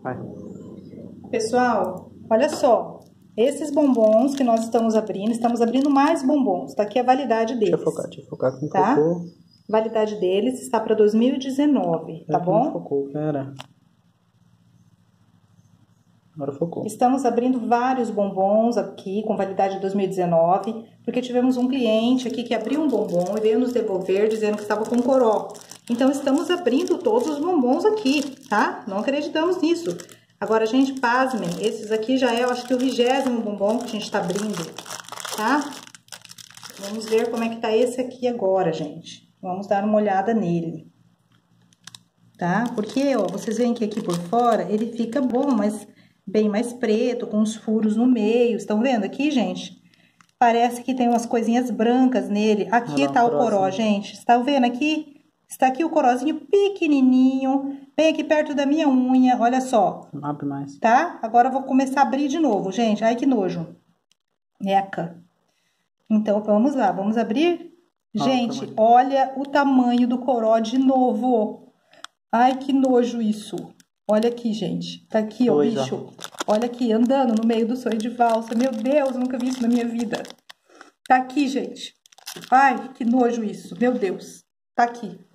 Vai. Pessoal, olha só. Esses bombons que nós estamos abrindo mais bombons. Tá aqui a validade deles. Deixa eu focar com tá? focou. Validade deles está para 2019, tá bom? Não focou, cara. Agora focou. Estamos abrindo vários bombons aqui com validade de 2019, porque tivemos um cliente aqui que abriu um bombom e veio nos devolver dizendo que estava com coró. Então, estamos abrindo todos os bombons aqui, tá? Não acreditamos nisso. Agora, gente, pasmem, esses aqui já é, eu acho que o 20º bombom que a gente tá abrindo, tá? Vamos ver como é que tá esse aqui agora, gente. Vamos dar uma olhada nele. Tá? Porque, ó, vocês veem que aqui por fora ele fica bom, mas bem mais preto, com os furos no meio. Estão vendo aqui, gente? Parece que tem umas coisinhas brancas nele. Aqui tá o coró, gente. Estão vendo aqui? Está aqui o corozinho pequenininho, bem aqui perto da minha unha, olha só. Não abre mais. Tá? Agora eu vou começar a abrir de novo, gente. Ai, que nojo. Eca. Então, vamos lá, vamos abrir? Gente, olha o tamanho do coró de novo. Ai, que nojo isso. Olha aqui, gente. Tá aqui, ó, o bicho. Olha aqui, andando no meio do sonho de valsa. Meu Deus, eu nunca vi isso na minha vida. Tá aqui, gente. Ai, que nojo isso. Meu Deus. Tá aqui.